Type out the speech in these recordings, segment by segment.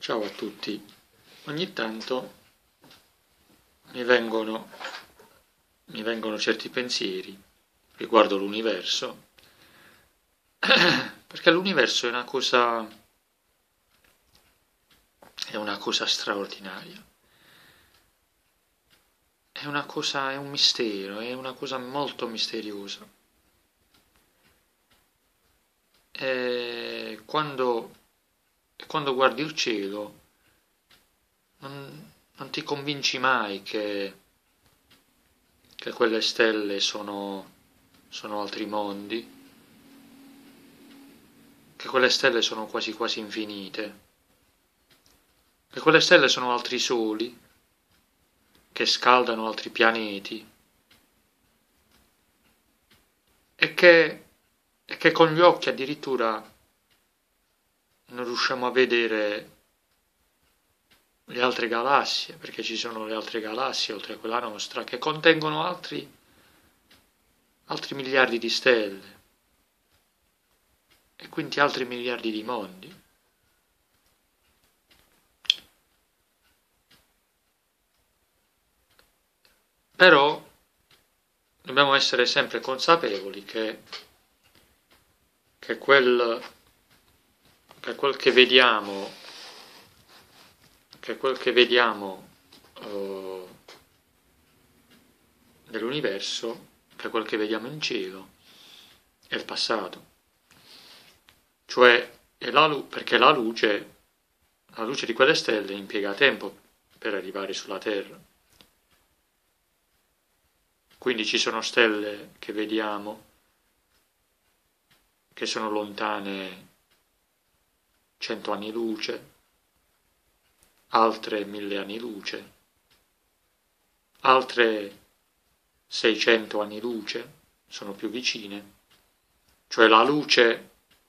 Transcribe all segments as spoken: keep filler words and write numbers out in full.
Ciao a tutti. Ogni tanto mi vengono, mi vengono certi pensieri riguardo l'universo, perché l'universo è una cosa, è una cosa straordinaria, è una cosa, è un mistero, è una cosa molto misteriosa. E quando, quando guardi il cielo non, non ti convinci mai che, che quelle stelle sono, sono altri mondi, che quelle stelle sono quasi quasi infinite, che quelle stelle sono altri soli, che scaldano altri pianeti, e che, e che con gli occhi addirittura non riusciamo a vedere le altre galassie, perché ci sono le altre galassie oltre a quella nostra, che contengono altri, altri miliardi di stelle, e quindi altri miliardi di mondi. Però dobbiamo essere sempre consapevoli che, che, quel, che quel che vediamo, che quel che vediamo uh, dell'universo, che quel che vediamo in cielo, è il passato. Cioè, è la luce, perché la luce, la luce di quelle stelle impiega tempo per arrivare sulla Terra. Quindi ci sono stelle che vediamo che sono lontane cento anni luce, altre mille anni luce, altre seicento anni luce, sono più vicine. Cioè la luce,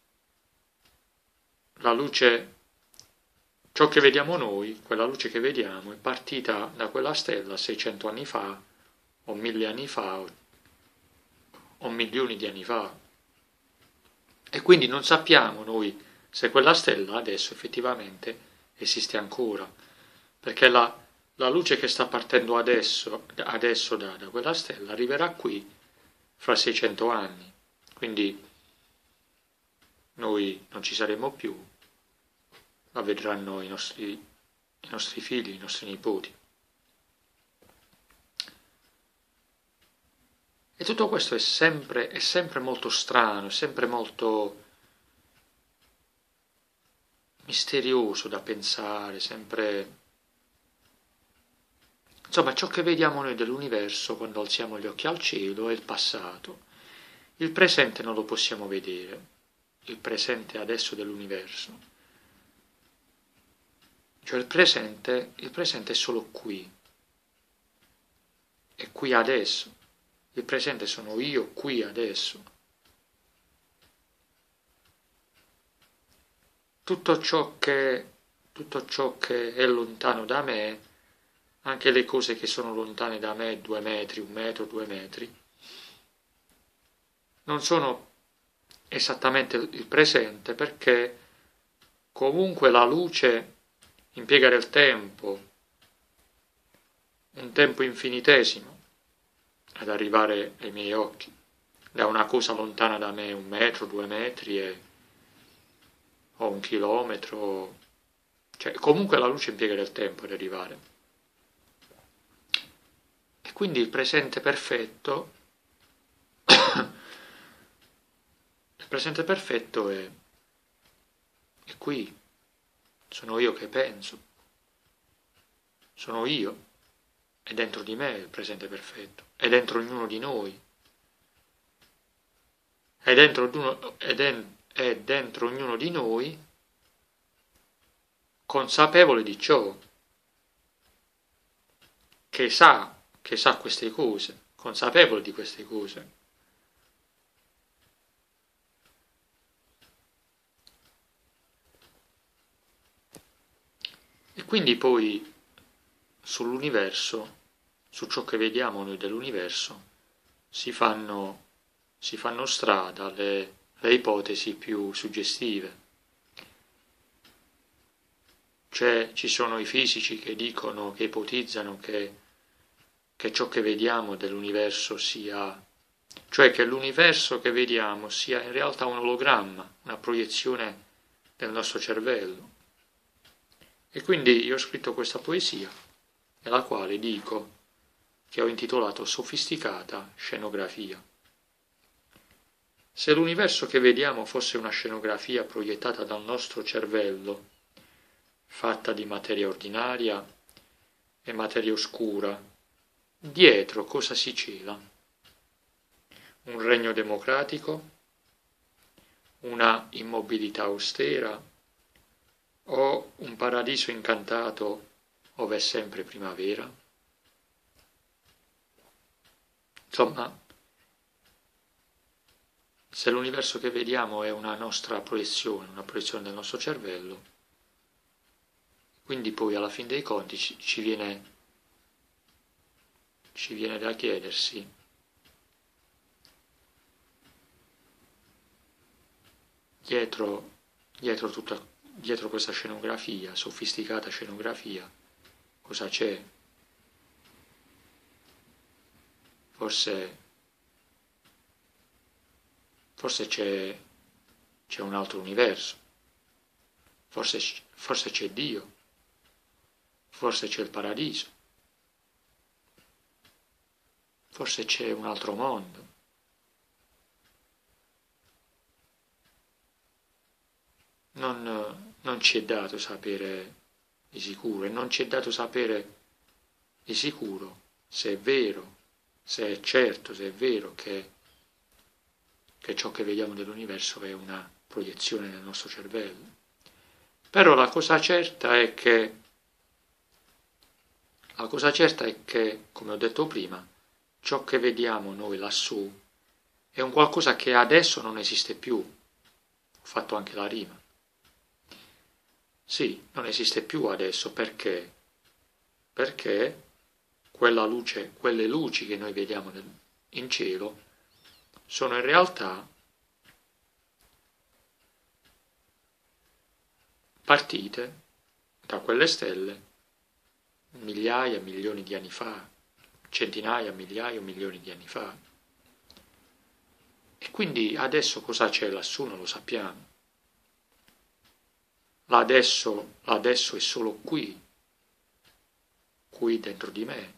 la luce, ciò che vediamo noi, quella luce che vediamo, è partita da quella stella seicento anni fa, o mille anni fa, o, o milioni di anni fa. E quindi non sappiamo noi se quella stella adesso effettivamente esiste ancora, perché la, la luce che sta partendo adesso, adesso da, da quella stella arriverà qui fra seicento anni, quindi noi non ci saremo più, la vedranno i nostri, i nostri figli, i nostri nipoti. E tutto questo è sempre, è sempre molto strano, è sempre molto misterioso da pensare, sempre... Insomma, ciò che vediamo noi dell'universo quando alziamo gli occhi al cielo è il passato. Il presente non lo possiamo vedere, il presente adesso dell'universo. Cioè il presente, il presente è solo qui, è qui adesso. Il presente sono io qui adesso. Tutto ciò che, tutto ciò che è lontano da me, anche le cose che sono lontane da me, due metri, un metro, due metri, non sono esattamente il presente, perché comunque la luce impiega del tempo, un tempo infinitesimo, ad arrivare ai miei occhi, da una cosa lontana da me un metro, due metri e, o un chilometro, cioè comunque la luce impiega del tempo ad arrivare. E quindi il presente perfetto, il presente perfetto è, è qui, sono io che penso, sono io. È dentro di me il presente perfetto, è dentro ognuno di noi, è dentro, ognuno, è, den, è dentro ognuno di noi, consapevole di ciò, che sa, che sa queste cose, consapevole di queste cose. E quindi poi sull'universo, su ciò che vediamo noi dell'universo, si fanno, si fanno strada le, le ipotesi più suggestive. Cioè ci sono i fisici che dicono, che ipotizzano che, che ciò che vediamo dell'universo sia, cioè che l'universo che vediamo sia in realtà un ologramma, una proiezione del nostro cervello. E quindi io ho scritto questa poesia, nella quale dico che ho intitolato Sofisticata scenografia. Se l'universo che vediamo fosse una scenografia proiettata dal nostro cervello, fatta di materia ordinaria e materia oscura, dietro cosa si cela? Un regno democratico? Una immobilità austera? O un paradiso incantato ove è sempre primavera? Insomma, se l'universo che vediamo è una nostra proiezione, una proiezione del nostro cervello, quindi poi alla fin dei conti ci, ci, viene, ci viene da chiedersi dietro, dietro, tutta, dietro questa scenografia, sofisticata scenografia, cosa c'è? Forse, forse c'è, c'è un altro universo, forse, forse c'è Dio, forse c'è il paradiso, forse c'è un altro mondo. Non, non ci è dato sapere di sicuro, e non ci è dato sapere di sicuro se è vero, se è certo, se è vero che, che ciò che vediamo dell'universo è una proiezione del nostro cervello. Però la cosa certa è che, la cosa certa è che, come ho detto prima, ciò che vediamo noi lassù è un qualcosa che adesso non esiste più. Ho fatto anche la rima. Sì, non esiste più adesso, perché? Perché quella luce, quelle luci che noi vediamo nel, in cielo sono in realtà partite da quelle stelle migliaia, milioni di anni fa, centinaia, migliaia, milioni di anni fa. E quindi adesso cosa c'è lassù non lo sappiamo. L'adesso, l'adesso è solo qui, qui dentro di me.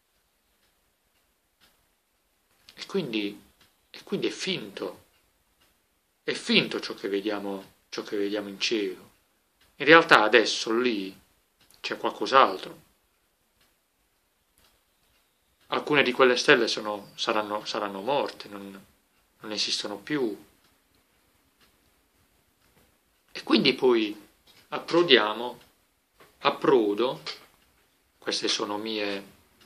E quindi, e quindi è finto, è finto ciò che vediamo, ciò che vediamo in cielo. In realtà adesso lì c'è qualcos'altro. Alcune di quelle stelle sono, saranno, saranno morte, non, non esistono più. E quindi poi approdiamo, approdo, queste sono mie,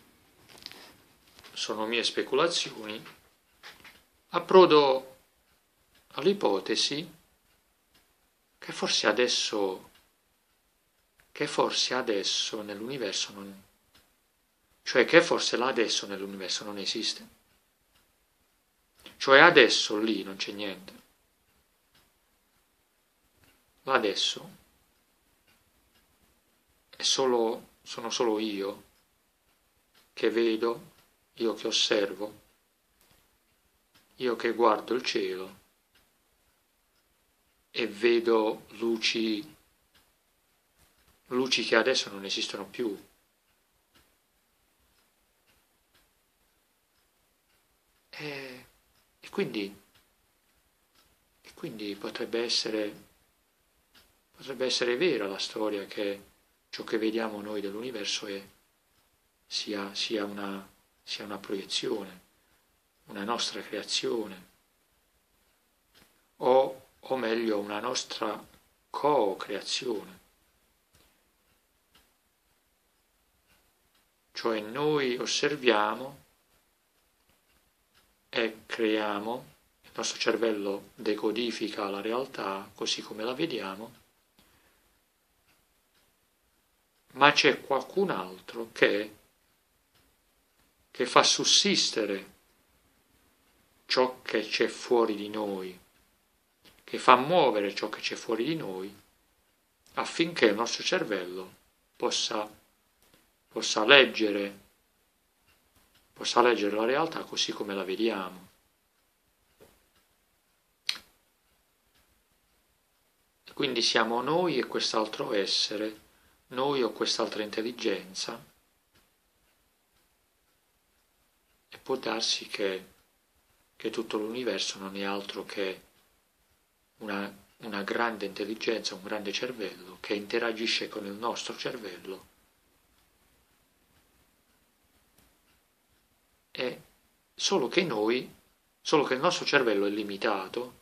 sono mie speculazioni, approdo all'ipotesi che forse adesso, che forse adesso nell'universo non, cioè che forse là adesso nell'universo non esiste. Cioè adesso lì non c'è niente. Là adesso è solo, sono solo io che vedo, io che osservo, io che guardo il cielo e vedo luci, luci che adesso non esistono più. E, e quindi, e quindi potrebbe essere, potrebbe essere vera la storia che ciò che vediamo noi dell'universo è, sia, sia, una, sia una proiezione, una nostra creazione, o, o meglio una nostra co-creazione. Cioè noi osserviamo e creiamo, il nostro cervello decodifica la realtà così come la vediamo, ma c'è qualcun altro che, che fa sussistere ciò che c'è fuori di noi, che fa muovere ciò che c'è fuori di noi affinché il nostro cervello possa, possa leggere, possa leggere la realtà così come la vediamo. Quindi siamo noi e quest'altro essere, noi o quest'altra intelligenza, e può darsi che, che tutto l'universo non è altro che una, una grande intelligenza, un grande cervello che interagisce con il nostro cervello e solo che noi, solo che il nostro cervello è limitato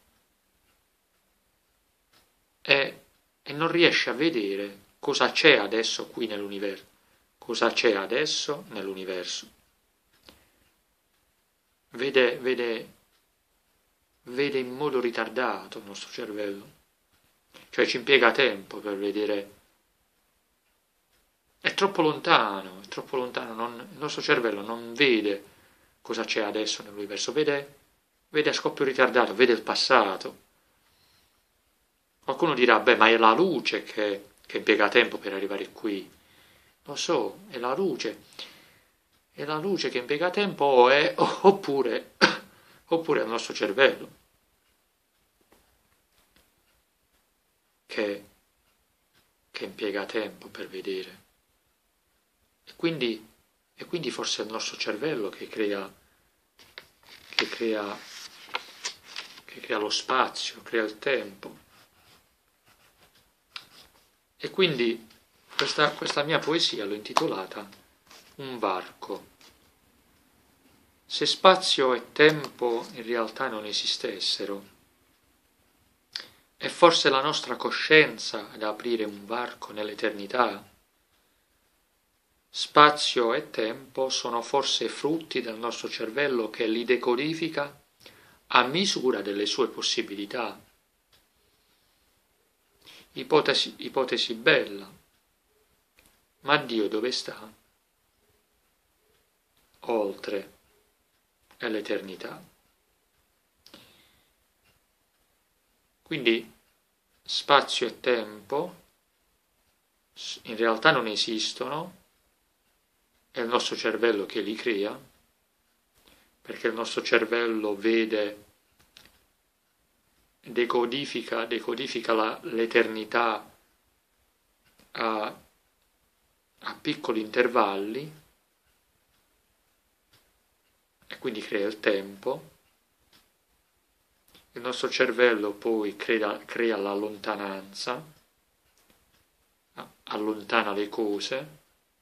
e, e non riesce a vedere cosa c'è adesso qui nell'universo, cosa c'è adesso nell'universo. Vede, vede, vede in modo ritardato il nostro cervello, cioè ci impiega tempo per vedere. È troppo lontano, è troppo lontano, non, il nostro cervello non vede cosa c'è adesso nell'universo, vede, vede a scoppio ritardato, vede il passato. Qualcuno dirà, beh, ma è la luce che, che impiega tempo per arrivare qui. Lo so, è la luce, è la luce che impiega tempo o è, oppure, oppure è il nostro cervello che, che impiega tempo per vedere. E quindi, e quindi forse è il nostro cervello che crea, che crea, che crea lo spazio, crea il tempo. E quindi questa, questa mia poesia l'ho intitolata Un varco. Se spazio e tempo in realtà non esistessero, è forse la nostra coscienza ad aprire un varco nell'eternità? Spazio e tempo sono forse frutti del nostro cervello che li decodifica a misura delle sue possibilità. Ipotesi, ipotesi bella. Ma Dio dove sta? Oltre è l'eternità. Quindi spazio e tempo in realtà non esistono, è il nostro cervello che li crea, perché il nostro cervello vede, decodifica, decodifica la, l'eternità a, a piccoli intervalli e quindi crea il tempo. Il nostro cervello poi crea, crea la lontananza, allontana le cose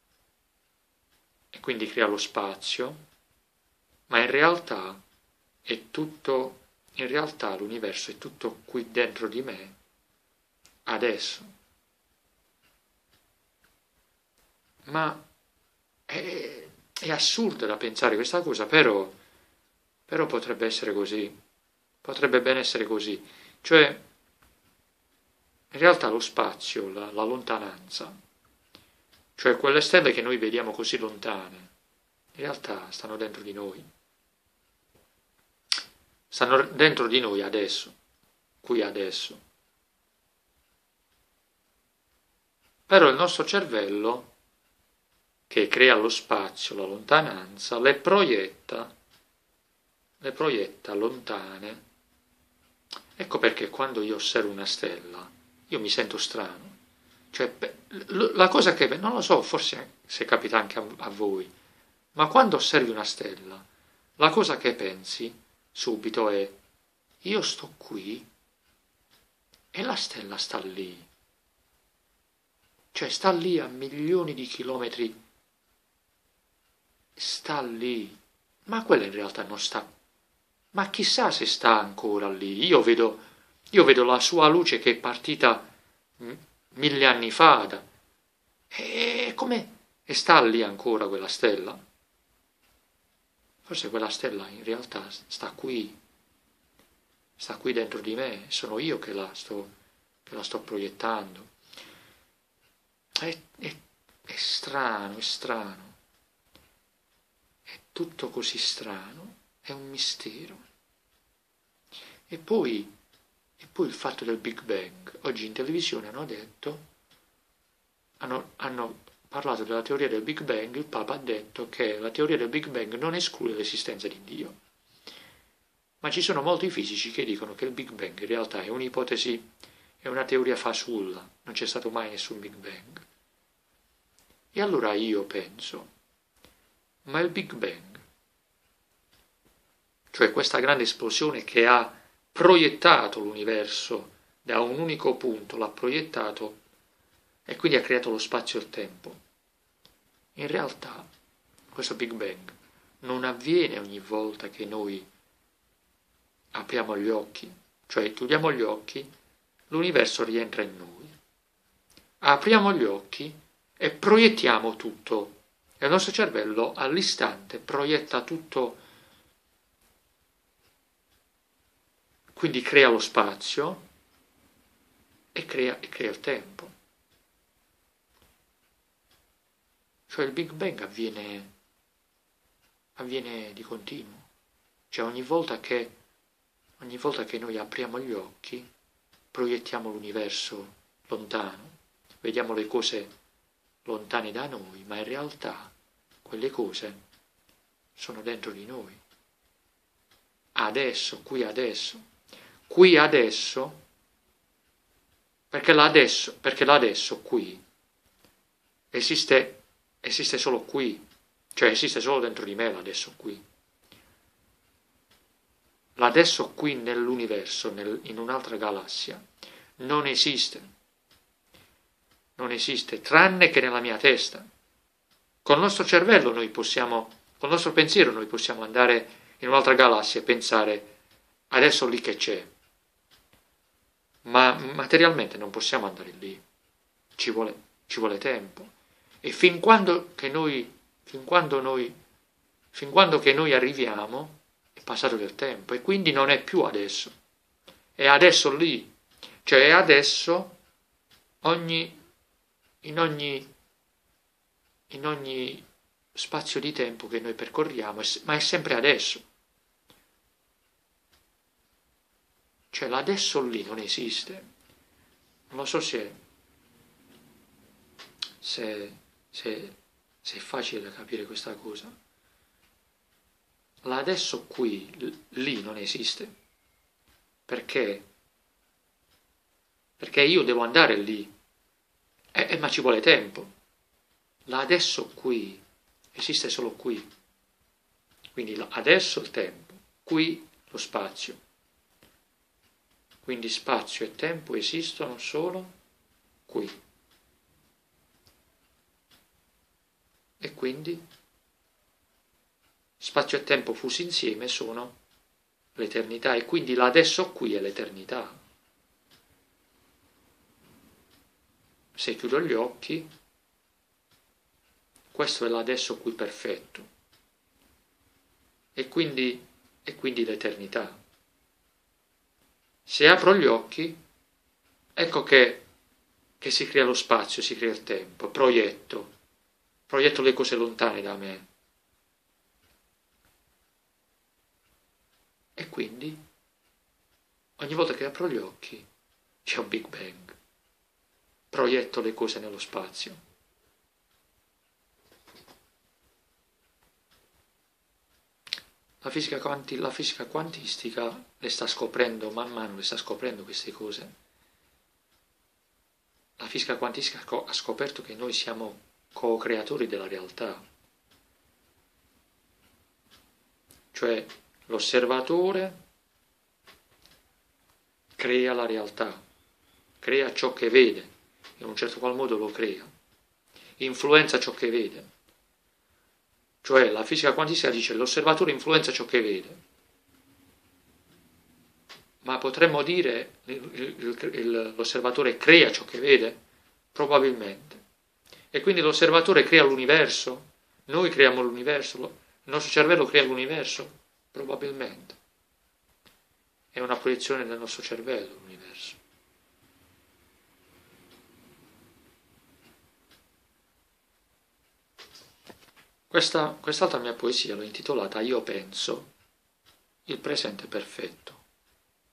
e quindi crea lo spazio, ma in realtà è tutto, in realtà l'universo è tutto qui dentro di me, adesso. Ma è, è assurdo da pensare questa cosa, però, però potrebbe essere così, potrebbe ben essere così. Cioè, in realtà lo spazio, la, la lontananza, cioè quelle stelle che noi vediamo così lontane, in realtà stanno dentro di noi. Stanno dentro di noi adesso, qui adesso. Però il nostro cervello, che crea lo spazio, la lontananza, le proietta, le proietta lontane. Ecco perché quando io osservo una stella, io mi sento strano. Cioè, la cosa che, non lo so, forse se capita anche a, a voi, ma quando osservi una stella, la cosa che pensi subito è, io sto qui e la stella sta lì. Cioè, sta lì a milioni di chilometri, sta lì, ma quella in realtà non sta. Ma chissà se sta ancora lì. Io vedo, io vedo la sua luce che è partita mille anni fa. Da, e come? E sta lì ancora quella stella? Forse quella stella in realtà sta qui, sta qui dentro di me, sono io che la sto, che la sto proiettando. È, è, è strano, è strano. È tutto così strano, è un mistero. E poi, e poi il fatto del Big Bang. Oggi in televisione hanno detto hanno, hanno parlato della teoria del Big Bang, il Papa ha detto che la teoria del Big Bang non esclude l'esistenza di Dio. Ma ci sono molti fisici che dicono che il Big Bang in realtà è un'ipotesi, è una teoria fasulla, non c'è stato mai nessun Big Bang. E allora io penso, ma il Big Bang, cioè questa grande esplosione che ha proiettato l'universo da un unico punto, l'ha proiettato e quindi ha creato lo spazio e il tempo. In realtà questo Big Bang non avviene ogni volta che noi apriamo gli occhi, cioè chiudiamo gli occhi, l'universo rientra in noi. Apriamo gli occhi e proiettiamo tutto. E il nostro cervello all'istante proietta tutto, quindi crea lo spazio e crea, e crea il tempo. Cioè il Big Bang avviene, avviene di continuo. Cioè ogni volta che, ogni volta che noi apriamo gli occhi, proiettiamo l'universo lontano, vediamo le cose lontane da noi, ma in realtà quelle cose sono dentro di noi. Adesso, qui adesso, qui adesso, perché l'adesso, perché l'adesso qui esiste, esiste solo qui, cioè esiste solo dentro di me l'adesso qui. L'adesso qui nell'universo, nel, in un'altra galassia, non esiste. Non esiste, tranne che nella mia testa. Col nostro cervello noi possiamo, col nostro pensiero noi possiamo andare in un'altra galassia e pensare adesso lì che c'è. Ma materialmente non possiamo andare lì. Ci vuole, ci vuole tempo. E fin quando che noi, fin quando noi, fin quando che noi arriviamo, è passato del tempo. E quindi non è più adesso. È adesso lì. Cioè è adesso ogni In ogni, in ogni spazio di tempo che noi percorriamo, ma è sempre adesso. Cioè l'adesso lì non esiste. Non lo so se, se, se, se è facile da capire questa cosa. L'adesso qui, lì non esiste. Perché? Perché io devo andare lì. Eh, eh, ma ci vuole tempo. L'adesso qui esiste solo qui. Quindi adesso il tempo, qui lo spazio. Quindi spazio e tempo esistono solo qui. E quindi spazio e tempo fusi insieme sono l'eternità. E quindi l'adesso qui è l'eternità. Se chiudo gli occhi, questo è l'adesso qui perfetto. E quindi, e quindi l'eternità. Se apro gli occhi, ecco che, che si crea lo spazio, si crea il tempo, proietto, proietto le cose lontane da me. E quindi, ogni volta che apro gli occhi, c'è un Big Bang. Proietto le cose nello spazio. La fisica, quanti, la fisica quantistica le sta scoprendo, man mano le sta scoprendo queste cose. La fisica quantistica ha scoperto che noi siamo co-creatori della realtà. Cioè l'osservatore crea la realtà, crea ciò che vede. In un certo qual modo lo crea, influenza ciò che vede. Cioè la fisica quantistica dice l'osservatore influenza ciò che vede. Ma potremmo dire l'osservatore crea ciò che vede? Probabilmente. E quindi l'osservatore crea l'universo? Noi creiamo l'universo? Il nostro cervello crea l'universo? Probabilmente. È una proiezione del nostro cervello l'universo. Questa, quest'altra mia poesia l'ho intitolata Io penso, il presente perfetto.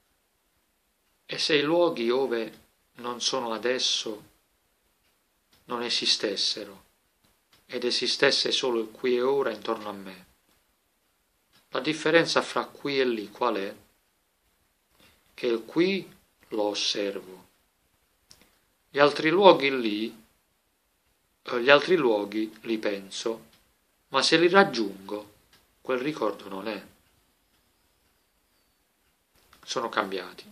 E se i luoghi ove non sono adesso non esistessero ed esistesse solo il qui e ora intorno a me. La differenza fra qui e lì qual è? Che il qui lo osservo. Gli altri luoghi lì, eh, gli altri luoghi li penso, ma se li raggiungo, quel ricordo non è. Sono cambiati.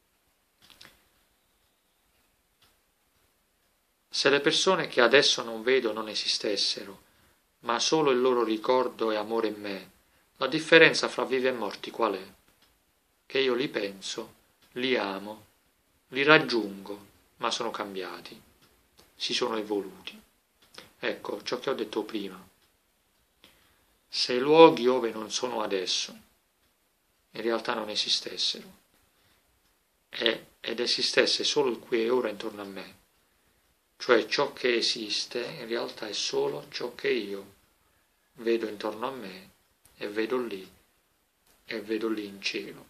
Se le persone che adesso non vedo non esistessero, ma solo il loro ricordo è amore in me, la differenza fra vivi e morti qual è? Che io li penso, li amo, li raggiungo, ma sono cambiati, si sono evoluti. Ecco ciò che ho detto prima. Se i luoghi ove non sono adesso, in realtà non esistessero, e, ed esistesse solo il qui e ora intorno a me, cioè ciò che esiste in realtà è solo ciò che io vedo intorno a me e vedo lì, e vedo lì in cielo.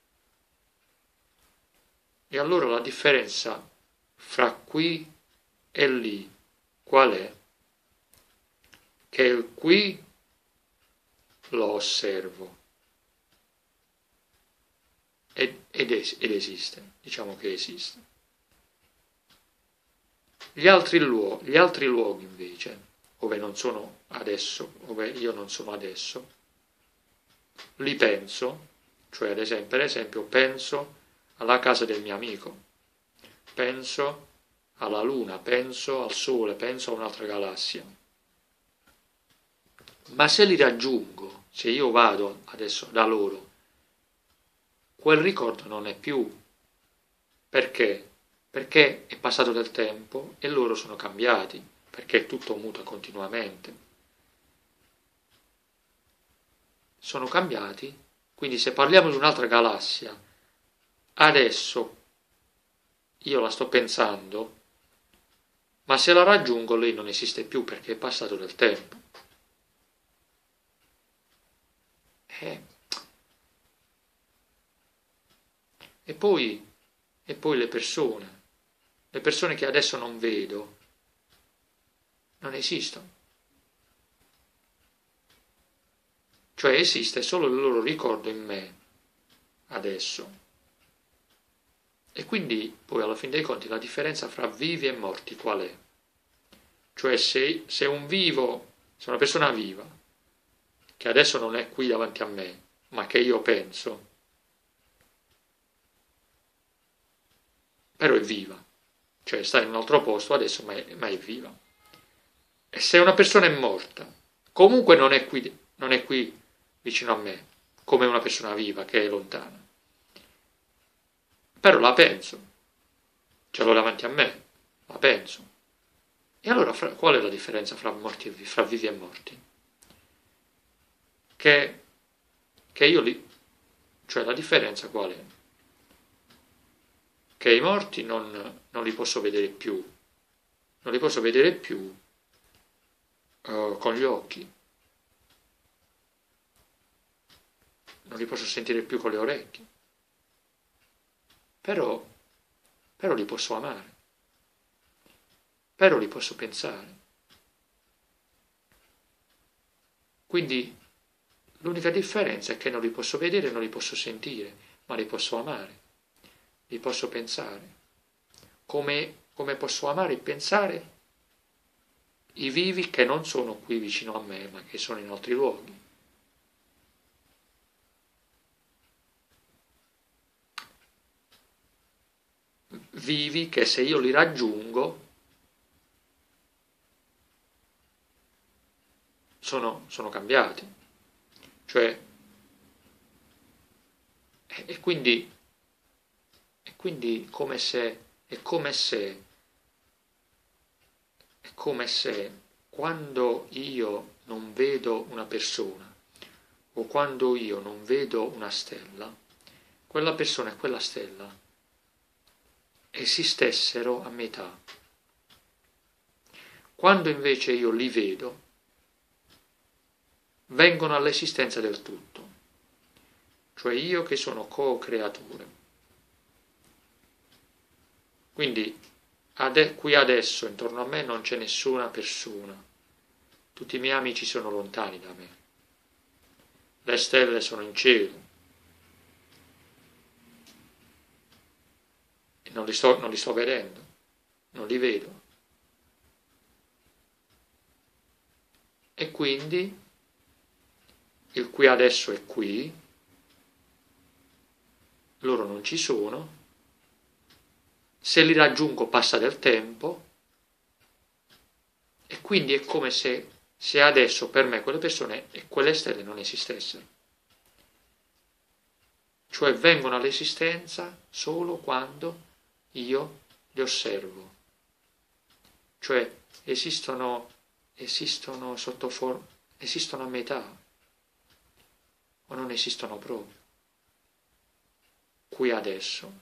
E allora la differenza fra qui e lì qual è? Che il qui lo osservo ed, ed, es, ed esiste, diciamo che esiste. Gli altri, luoghi, gli altri luoghi invece, dove non sono adesso, dove io non sono adesso, li penso, cioè ad esempio, per esempio penso alla casa del mio amico, penso alla luna, penso al sole, penso a un'altra galassia. Ma se li raggiungo, se io vado adesso da loro, quel ricordo non è più. Perché? Perché è passato del tempo e loro sono cambiati, perché tutto muta continuamente. Sono cambiati, quindi se parliamo di un'altra galassia, adesso io la sto pensando, ma se la raggiungo lei non esiste più perché è passato del tempo. Eh. E poi, e poi le persone, le persone che adesso non vedo, non esistono. Cioè esiste solo il loro ricordo in me, adesso. E quindi, poi alla fine dei conti, la differenza fra vivi e morti qual è? Cioè se, se un vivo, se una persona viva, che adesso non è qui davanti a me, ma che io penso, però è viva, cioè sta in un altro posto adesso, ma è, ma è viva. E se una persona è morta, comunque non è qui, non è qui vicino a me, come una persona viva che è lontana. Però la penso, ce l'ho davanti a me, la penso. E allora fra, qual è la differenza fra, morti e vivi, fra vivi e morti? Che, che io li, cioè la differenza qual è? Che i morti non, non li posso vedere più, non li posso vedere più uh, con gli occhi, non li posso sentire più con le orecchie, però, però li posso amare, però li posso pensare. Quindi l'unica differenza è che non li posso vedere, non li posso sentire, ma li posso amare. Li posso pensare. Come, come posso amare e pensare i vivi che non sono qui vicino a me, ma che sono in altri luoghi. Vivi che se io li raggiungo sono, sono cambiati. Cioè, e quindi Quindi come se, è come se, è come se quando io non vedo una persona o quando io non vedo una stella, quella persona e quella stella esistessero a metà. Quando invece io li vedo, vengono all'esistenza del tutto, cioè io che sono co-creatore. Quindi ade- qui adesso intorno a me non c'è nessuna persona, tutti i miei amici sono lontani da me, le stelle sono in cielo e non li sto, non li sto vedendo, non li vedo. E quindi il qui adesso è qui, loro non ci sono, se li raggiungo passa del tempo e quindi è come se, se adesso per me quelle persone e quelle stelle non esistessero. Cioè vengono all'esistenza solo quando io li osservo. Cioè esistono, esistono sotto forma, esistono a metà o non esistono proprio. Qui adesso.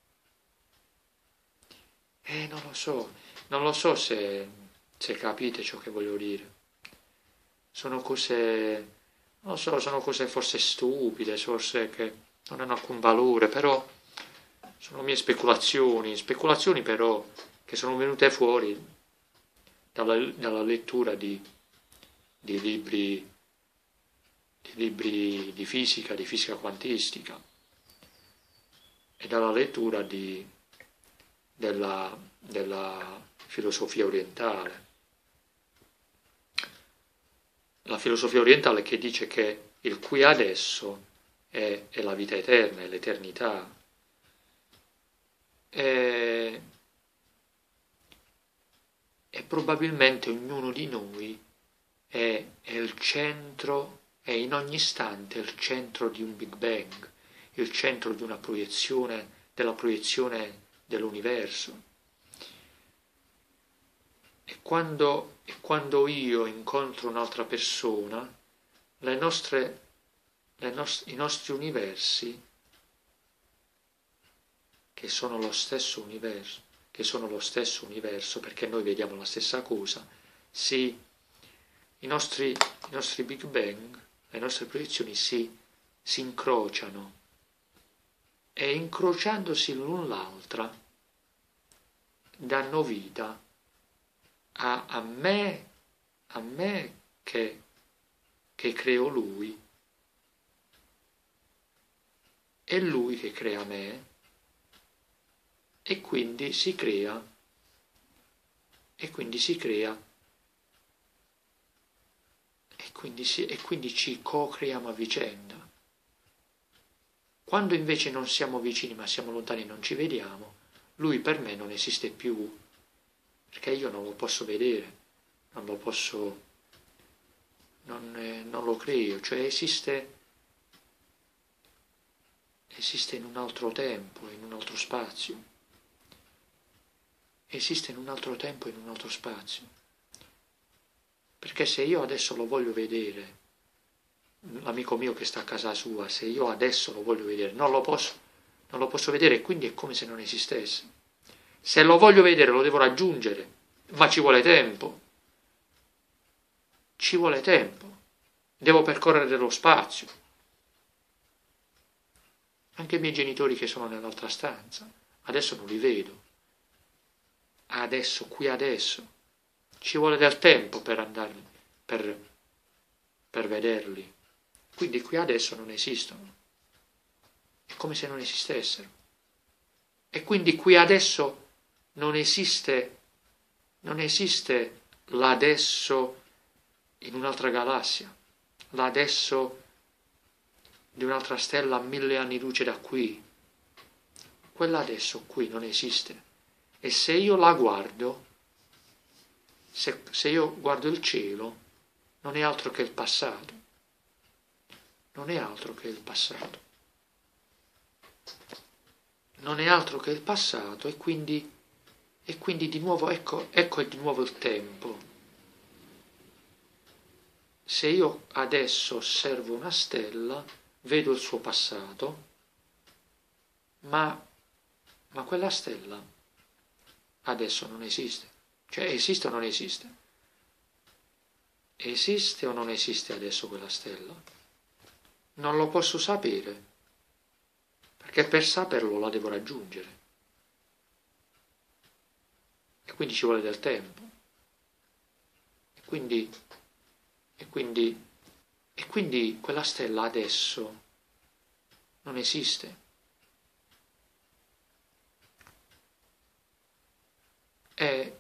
Eh, non lo so, non lo so se, se capite ciò che voglio dire. Sono cose, non lo so, sono cose forse stupide, forse che non hanno alcun valore, però sono mie speculazioni, speculazioni però che sono venute fuori dalla, dalla lettura di, di libri, di libri di fisica, di fisica quantistica e dalla lettura di, della, della filosofia orientale. La filosofia orientale che dice che il qui adesso è, è la vita eterna, è l'eternità. E, e probabilmente ognuno di noi è, è il centro, è in ogni istante il centro di un Big Bang, il centro di una proiezione, della proiezione dell'universo. E quando, e quando io incontro un'altra persona, le nostre, le nost- i nostri universi, che sono lo stesso universo, che sono lo stesso universo, perché noi vediamo la stessa cosa, si, i, nostri, i nostri Big Bang, le nostre proiezioni si, si incrociano e incrociandosi l'un l'altra danno vita a, a me, a me che, che creo lui e lui che crea me e quindi si crea e quindi si crea e quindi, si, e quindi ci co-creiamo a vicenda. Quando invece non siamo vicini ma siamo lontani e non ci vediamo, lui per me non esiste più, perché io non lo posso vedere, non lo posso, non, eh, non lo creo, cioè esiste, esiste in un altro tempo, in un altro spazio, esiste in un altro tempo, in un altro spazio, perché se io adesso lo voglio vedere, l'amico mio che sta a casa sua, se io adesso lo voglio vedere, non lo posso, non lo posso vedere e quindi è come se non esistesse. Se lo voglio vedere lo devo raggiungere, ma ci vuole tempo. Ci vuole tempo. Devo percorrere dello spazio. Anche i miei genitori che sono nell'altra stanza, adesso non li vedo. Adesso, qui adesso. Ci vuole del tempo per andarli, per, per vederli. Quindi qui adesso non esistono. È come se non esistessero. E quindi qui adesso non esiste, non esiste l'adesso in un'altra galassia, l'adesso di un'altra stella a mille anni luce da qui. Quella adesso qui non esiste. E se io la guardo, se, se io guardo il cielo, non è altro che il passato. Non è altro che il passato. Non è altro che il passato e quindi, e quindi di nuovo, ecco, ecco è di nuovo il tempo. Se io adesso osservo una stella, vedo il suo passato, ma, ma quella stella adesso non esiste. Cioè esiste o non esiste? Esiste o non esiste adesso quella stella? Non lo posso sapere, perché per saperlo la devo raggiungere. e quindi ci vuole del tempo. E quindi, e quindi, e quindi quella stella adesso non esiste. E,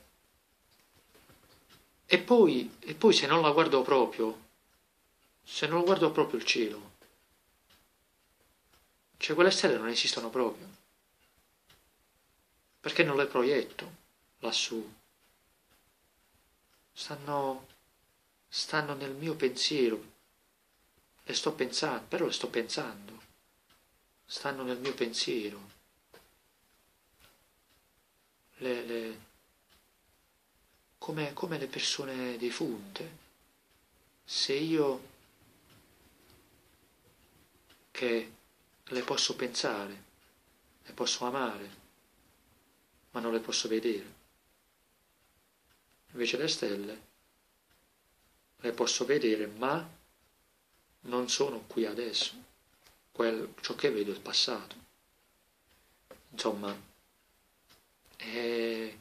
e poi, e poi se non la guardo proprio, se non guardo proprio il cielo, cioè quelle stelle non esistono proprio, perché non le proietto lassù, stanno, stanno nel mio pensiero, le sto pensando, però le sto pensando, stanno nel mio pensiero, le, le, come, come le persone defunte. Se io che le posso pensare, le posso amare, ma non le posso vedere. Invece le stelle le posso vedere, ma non sono qui adesso. Quel, ciò che vedo è il passato. Insomma, eh,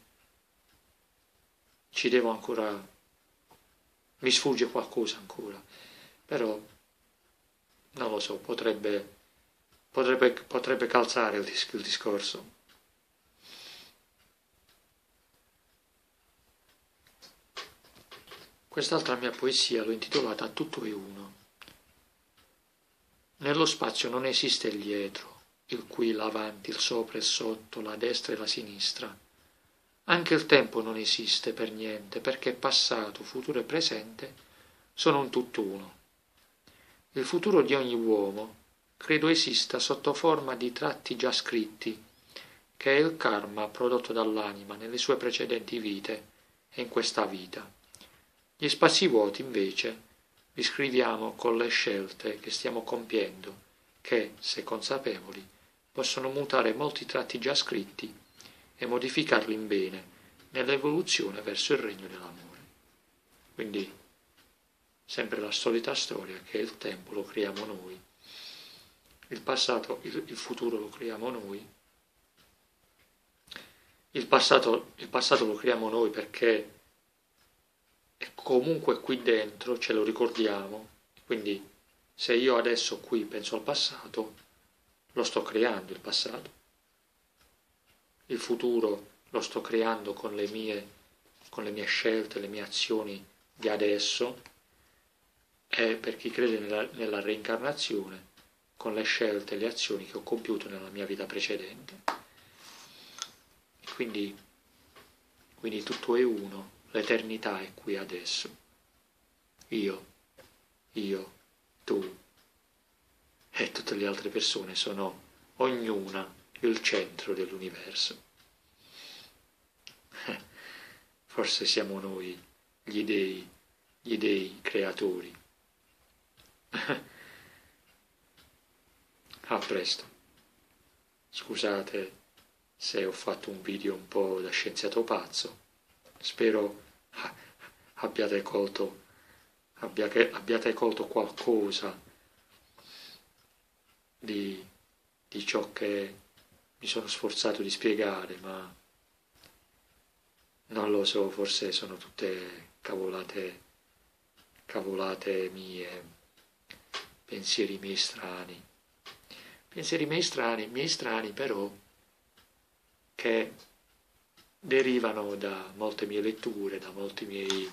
ci devo ancora, mi sfugge qualcosa ancora, però non lo so, potrebbe, potrebbe, potrebbe calzare il, dis- il discorso. Quest'altra mia poesia l'ho intitolata Tutto è uno. Nello spazio non esiste il dietro, il qui, l'avanti, il sopra e il sotto, la destra e la sinistra. Anche il tempo non esiste per niente, perché passato, futuro e presente sono un tutt'uno. Il futuro di ogni uomo credo esista sotto forma di tratti già scritti, che è il karma prodotto dall'anima nelle sue precedenti vite e in questa vita. Gli spazi vuoti, invece, li scriviamo con le scelte che stiamo compiendo, che, se consapevoli, possono mutare molti tratti già scritti e modificarli in bene nell'evoluzione verso il regno dell'amore. Quindi, sempre la solita storia che il tempo lo creiamo noi, il passato, il, il futuro lo creiamo noi, il passato, il passato lo creiamo noi perché è comunque qui dentro, ce lo ricordiamo, quindi se io adesso qui penso al passato, lo sto creando il passato. Il futuro lo sto creando con le mie, con le mie scelte, le mie azioni di adesso, e per chi crede nella, nella reincarnazione, con le scelte e le azioni che ho compiuto nella mia vita precedente. E quindi, quindi tutto è uno, l'eternità è qui adesso. Io, io, tu e tutte le altre persone sono ognuna il centro dell'universo. Forse siamo noi gli dei, gli dei creatori. A presto. Scusate se ho fatto un video un po' da scienziato pazzo. Spero abbiate colto, abbiate, abbiate colto qualcosa di, di ciò che mi sono sforzato di spiegare, ma non lo so, forse sono tutte cavolate, cavolate mie, pensieri miei strani, pensieri miei strani, miei strani però, che derivano da molte mie letture, da molti miei,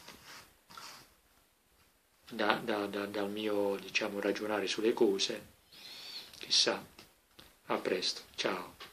da, da, da, dal mio, diciamo, ragionare sulle cose. Chissà. A presto, ciao.